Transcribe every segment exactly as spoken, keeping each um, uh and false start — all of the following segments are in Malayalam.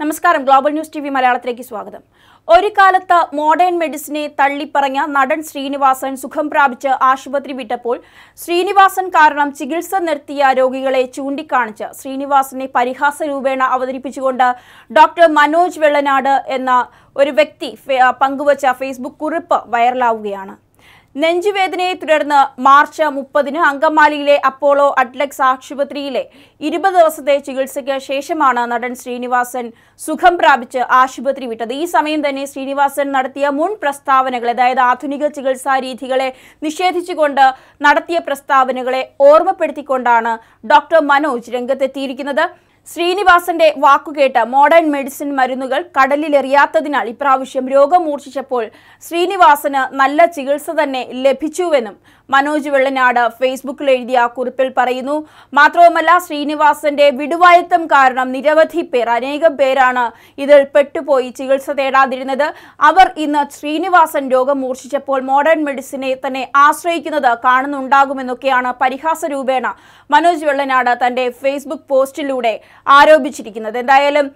നമസ്കാരം ഗ്ലോബൽ ന്യൂസ് ടി വി മലയാളത്തിലേക്ക് സ്വാഗതം. ഒരു കാലത്ത് മോഡേൺ മെഡിസിനെ തള്ളിപ്പറഞ്ഞ നടൻ ശ്രീനിവാസൻ സുഖം പ്രാപിച്ച് ആശുപത്രി വിട്ടപ്പോൾ ശ്രീനിവാസൻ കാരണം ചികിത്സ നിർത്തിയ രോഗികളെ ചൂണ്ടിക്കാണിച്ച് ശ്രീനിവാസനെ പരിഹാസ രൂപേണ അവതരിപ്പിച്ചുകൊണ്ട് ഡോക്ടർ മനോജ് വെള്ളനാട് എന്ന ഒരു വ്യക്തി പങ്കുവച്ച ഫേസ്ബുക്ക് കുറിപ്പ് വൈറലാവുകയാണ്. നെഞ്ചുവേദനയെ തുടർന്ന് മാർച്ച് മുപ്പതിന് അങ്കമാലിയിലെ അപ്പോളോ അഡ്ലക്സ് ആശുപത്രിയിലെ ഇരുപത് ദിവസത്തെ ചികിത്സയ്ക്ക് ശേഷമാണ് നടൻ ശ്രീനിവാസൻ സുഖം പ്രാപിച്ച് ആശുപത്രി വിട്ടത്. ഈ സമയം തന്നെ ശ്രീനിവാസൻ നടത്തിയ മുൻ പ്രസ്താവനകൾ, അതായത് ആധുനിക ചികിത്സാ രീതികളെ നിഷേധിച്ചുകൊണ്ട് നടത്തിയ പ്രസ്താവനകളെ ഓർമ്മപ്പെടുത്തിക്കൊണ്ടാണ് ഡോക്ടർ മനോജ് രംഗത്തെത്തിയിരിക്കുന്നത്. ശ്രീനിവാസന്റെ വാക്കുകേട്ട് മോഡേൺ മെഡിസിൻ മരുന്നുകൾ കടലിലെറിയാത്തതിനാൽ ഇപ്രാവശ്യം രോഗം മൂർച്ഛിച്ചപ്പോൾ ശ്രീനിവാസന് നല്ല ചികിത്സ തന്നെ ലഭിച്ചുവെന്നും മനോജ് വെള്ളനാട് ഫേസ്ബുക്കിൽ എഴുതിയ കുറിപ്പിൽ പറയുന്നു. മാത്രവുമല്ല, ശ്രീനിവാസന്റെ വിടുവായത്തം കാരണം നിരവധി പേർ അനേകം പേരാണ് ഇതിൽ പെട്ടുപോയി ചികിത്സ തേടാതിരുന്നത്. അവർ ഇന്ന് ശ്രീനിവാസൻ രോഗം മൂർച്ഛിച്ചപ്പോൾ മോഡേൺ മെഡിസിനെ തന്നെ ആശ്രയിക്കുന്നത് കാണുന്നുണ്ടാകുമെന്നൊക്കെയാണ് പരിഹാസ രൂപേണ മനോജ് വെള്ളനാട് തന്റെ ഫേസ്ബുക്ക് പോസ്റ്റിലൂടെ ആരോപിച്ചിരിക്കുന്നത്. എന്തായാലും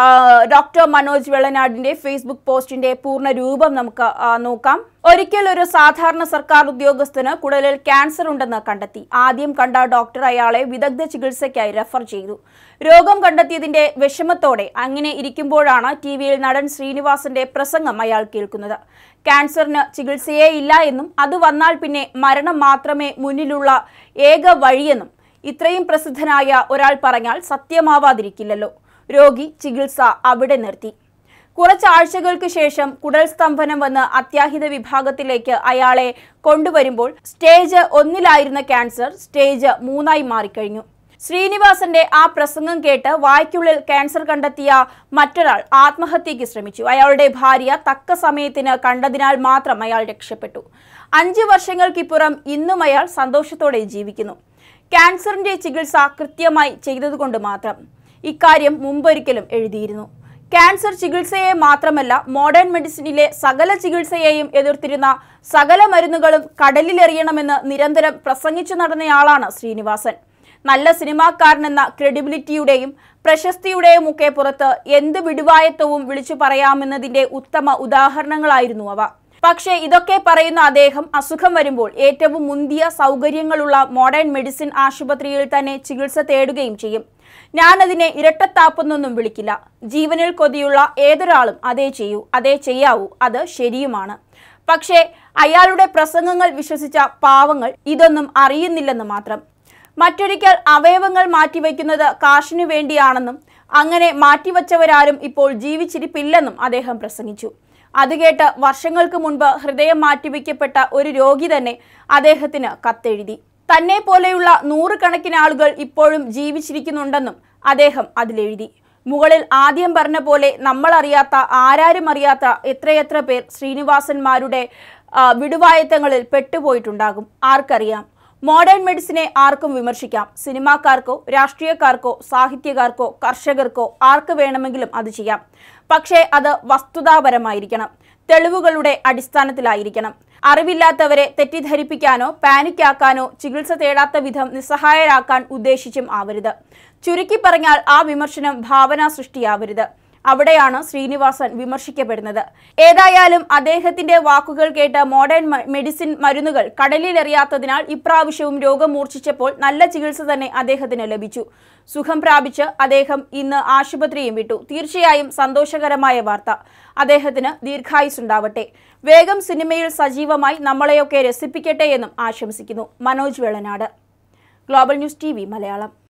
ഡോക്ടർ മനോജ് വെള്ളനാടിന്റെ ഫേസ്ബുക്ക് പോസ്റ്റിന്റെ പൂർണ്ണ രൂപം നമുക്ക് നോക്കാം. ഒരിക്കൽ ഒരു സാധാരണ സർക്കാർ ഉദ്യോഗസ്ഥന് കുടലിൽ ക്യാൻസർ ഉണ്ടെന്ന് കണ്ടെത്തി. ആദ്യം കണ്ട ഡോക്ടർ അയാളെ വിദഗ്ധ ചികിത്സയ്ക്കായി റെഫർ ചെയ്തു. രോഗം കണ്ടെത്തിയതിന്റെ വിഷമത്തോടെ അങ്ങനെ ഇരിക്കുമ്പോഴാണ് ടി വിയിൽ നടൻ ശ്രീനിവാസന്റെ പ്രസംഗം അയാൾ കേൾക്കുന്നത്. ക്യാൻസറിന് ചികിത്സയേ ഇല്ല എന്നും അത് വന്നാൽ പിന്നെ മരണം മാത്രമേ മുന്നിലുള്ള ഏക വഴിയെന്നും ഇത്രയും പ്രസിദ്ധനായ ഒരാൾ പറഞ്ഞാൽ സത്യമാവാതിരിക്കില്ലല്ലോ. രോഗി ചികിത്സ അവിടെ നിർത്തി. കുറച്ചാഴ്ചകൾക്ക് ശേഷം കുടൽ സ്തംഭനം വന്ന് അത്യാഹിത വിഭാഗത്തിലേക്ക് അയാളെ കൊണ്ടുവരുമ്പോൾ സ്റ്റേജ് ഒന്നിലായിരുന്ന ക്യാൻസർ സ്റ്റേജ് മൂന്നായി മാറിക്കഴിഞ്ഞു. ശ്രീനിവാസന്റെ ആ പ്രസംഗം കേട്ട് വായ്ക്കുള്ളിൽ ക്യാൻസർ കണ്ടെത്തിയ മറ്റൊരാൾ ആത്മഹത്യയ്ക്ക് ശ്രമിച്ചു. അയാളുടെ ഭാര്യ തക്ക സമയത്തിന് കണ്ടതിനാൽ മാത്രം അയാൾ രക്ഷപ്പെട്ടു. അഞ്ചു വർഷങ്ങൾക്കിപ്പുറം ഇന്നും അയാൾ സന്തോഷത്തോടെ ജീവിക്കുന്നു. ക്യാൻസറിന്റെ ചികിത്സ കൃത്യമായി ചെയ്തതുകൊണ്ട് മാത്രം. ഇക്കാര്യം മുമ്പൊരിക്കലും എഴുതിയിരുന്നു. ക്യാൻസർ ചികിത്സയെ മാത്രമല്ല, മോഡേൺ മെഡിസിനിലെ സകല ചികിത്സയെയും എതിർത്തിരുന്ന സകല മരുന്നുകളും കടലിലെറിയണമെന്ന് നിരന്തരം പ്രസംഗിച്ചു നടന്നയാളാണ് ശ്രീനിവാസൻ. നല്ല സിനിമാക്കാരനെന്ന ക്രെഡിബിലിറ്റിയുടെയും പ്രശസ്തിയുടെയും ഒക്കെ പുറത്ത് എന്ത് വിടുവായത്വവും വിളിച്ചു പറയാമെന്നതിന്റെ ഉത്തമ ഉദാഹരണങ്ങളായിരുന്നു അവ. പക്ഷേ ഇതൊക്കെ പറയുന്ന അദ്ദേഹം അസുഖം വരുമ്പോൾ ഏറ്റവും മുന്തിയ സൗകര്യങ്ങളുള്ള മോഡേൺ മെഡിസിൻ ആശുപത്രിയിൽ തന്നെ ചികിത്സ തേടുകയും ചെയ്യും. ഞാനതിനെ ഇരട്ടത്താപ്പെന്നൊന്നും വിളിക്കില്ല. ജീവനിൽ കൊതിയുള്ള ഏതൊരാളും അതേ ചെയ്യൂ, അതേ ചെയ്യാവൂ, അത് ശരിയുമാണ്. പക്ഷേ അയാളുടെ പ്രസംഗങ്ങൾ വിശ്വസിച്ച പാവങ്ങൾ ഇതൊന്നും അറിയുന്നില്ലെന്ന് മാത്രം. മറ്റൊരിക്കൽ അവയവങ്ങൾ മാറ്റിവെക്കുന്നത് കാശിനു വേണ്ടിയാണെന്നും അങ്ങനെ മാറ്റിവെച്ചവരാരും ഇപ്പോൾ ജീവിച്ചിരിപ്പില്ലെന്നും അദ്ദേഹം പ്രസംഗിച്ചു. അത് കേട്ട് വർഷങ്ങൾക്ക് മുൻപ് ഹൃദയം മാറ്റിവെക്കപ്പെട്ട ഒരു രോഗി തന്നെ അദ്ദേഹത്തിന് കത്തെഴുതി. തന്നെ പോലെയുള്ള നൂറുകണക്കിന് ആളുകൾ ഇപ്പോഴും ജീവിച്ചിരിക്കുന്നുണ്ടെന്നും അദ്ദേഹം അതിലെഴുതി. മുകളിൽ ആദ്യം പറഞ്ഞ പോലെ നമ്മൾ അറിയാത്ത, ആരാരും അറിയാത്ത എത്രയെത്ര പേർ ശ്രീനിവാസന്മാരുടെ വിടുവായത്തങ്ങളിൽ പെട്ടുപോയിട്ടുണ്ടാകും. ആർക്കറിയാം? മോഡേൺ മെഡിസിനെ ആർക്കും വിമർശിക്കാം. സിനിമാക്കാർക്കോ രാഷ്ട്രീയക്കാർക്കോ സാഹിത്യകാർക്കോ കർഷകർക്കോ ആർക്ക് വേണമെങ്കിലും അത് ചെയ്യാം. പക്ഷേ അത് വസ്തുതാപരമായിരിക്കണം, തെളിവുകളുടെ അടിസ്ഥാനത്തിലായിരിക്കണം. അറിവില്ലാത്തവരെ തെറ്റിദ്ധരിപ്പിക്കാനോ പാനിക്കാക്കാനോ ചികിത്സ തേടാത്ത വിധം നിസ്സഹായരാക്കാൻ ഉദ്ദേശിച്ചും ആവരുത്. ചുരുക്കി പറഞ്ഞാൽ ആ വിമർശനം ഭാവനാ സൃഷ്ടിയാവരുത്. അവിടെയാണ് ശ്രീനിവാസൻ വിമർശിക്കപ്പെടുന്നത്. ഏതായാലും അദ്ദേഹത്തിന്റെ വാക്കുകൾ കേട്ട് മോഡേൺ മെഡിസിൻ മരുന്നുകൾ കടലിലെറിയാത്തതിനാൽ ഇപ്രാവശ്യവും രോഗം മൂർച്ഛിച്ചപ്പോൾ നല്ല ചികിത്സ തന്നെ അദ്ദേഹത്തിന് ലഭിച്ചു. സുഖം പ്രാപിച്ച് അദ്ദേഹം ഇന്ന് ആശുപത്രിയും വിട്ടു. തീർച്ചയായും സന്തോഷകരമായ വാർത്ത. അദ്ദേഹത്തിന് ദീർഘായുസ്സുണ്ടാവട്ടെ. വേഗം സിനിമയിൽ സജീവമായി നമ്മളെയൊക്കെ രസിപ്പിക്കട്ടെ എന്നും ആശംസിക്കുന്നു Manoj Vellanad. Global news T V Malayalam.